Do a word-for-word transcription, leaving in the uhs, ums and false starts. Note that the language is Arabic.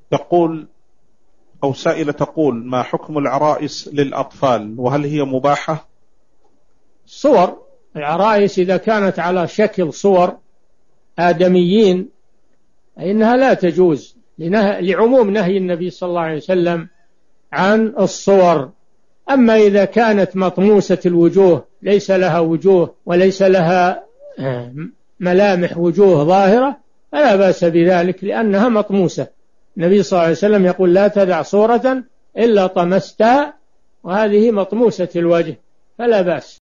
تقول أو سائلة تقول: ما حكم العرائس للأطفال وهل هي مباحة؟ صور العرائس إذا كانت على شكل صور آدميين إنها لا تجوز لعموم نهي النبي صلى الله عليه وسلم عن الصور. أما إذا كانت مطموسة الوجوه ليس لها وجوه وليس لها ملامح وجوه ظاهرة فلا بأس بذلك لأنها مطموسة. النبي صلى الله عليه وسلم يقول: لا تدع صورة إلا طمستها، وهذه مطموسة الوجه فلا بأس.